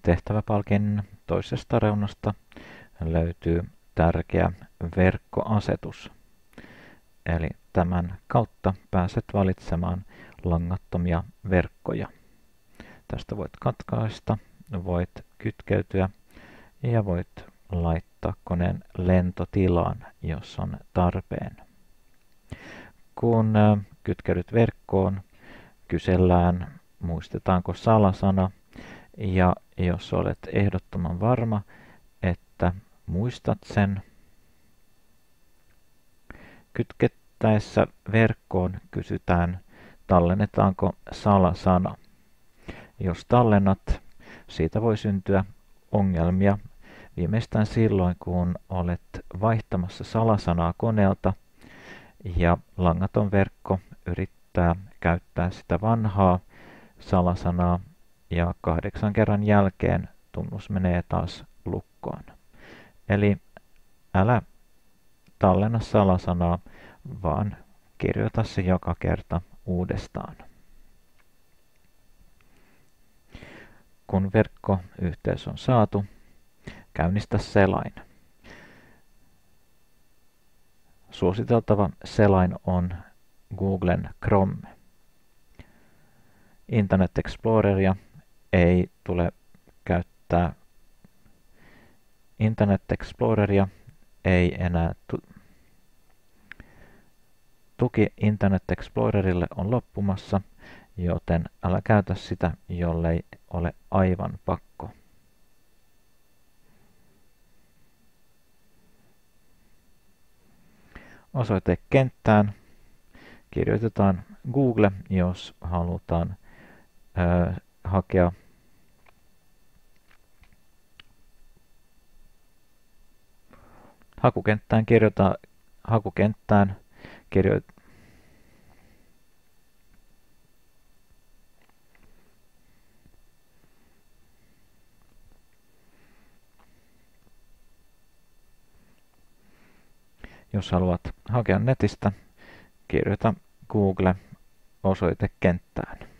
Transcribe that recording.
Tehtäväpalkin toisesta reunasta löytyy tärkeä verkkoasetus. Eli tämän kautta pääset valitsemaan langattomia verkkoja. Tästä voit katkaista, voit kytkeytyä ja voit laittaa koneen lentotilaan, jos on tarpeen. Kun kytkeydyt verkkoon, kysellään muistetaanko salasana, ja jos olet ehdottoman varma, että muistat sen, kytkettäessä verkkoon kysytään, tallennetaanko salasana. Jos tallennat, siitä voi syntyä ongelmia viimeistään silloin, kun olet vaihtamassa salasanaa koneelta ja langaton verkko yrittää käyttää sitä vanhaa salasanaa ja 8 kerran jälkeen tunnus menee taas lukkoon. Eli älä tallenna salasanaa, vaan kirjoita se joka kerta uudestaan. Kun verkkoyhteys on saatu, käynnistä selain. Suositeltava selain on Googlen Chrome. Internet Exploreria ei tule käyttää. Internet Exploreria ei enää tuki Internet Explorerille on loppumassa, joten älä käytä sitä, jollei ole aivan pakko. Osoitekenttään kirjoitetaan Google, jos halutaan hakea hakukenttään jos haluat hakea netistä, kirjoita Google osoitekenttään.